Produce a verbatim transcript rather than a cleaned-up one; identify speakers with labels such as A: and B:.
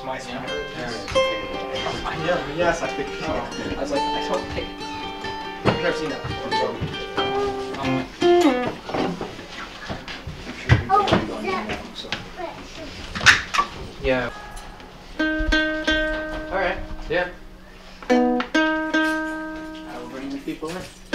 A: my screen.
B: Yeah, yes, I think.
A: Oh. I was like, I don't think. I've never seen that before. Um,
C: Oh, yeah.
A: yeah. Alright. Yeah. I will bring the people in.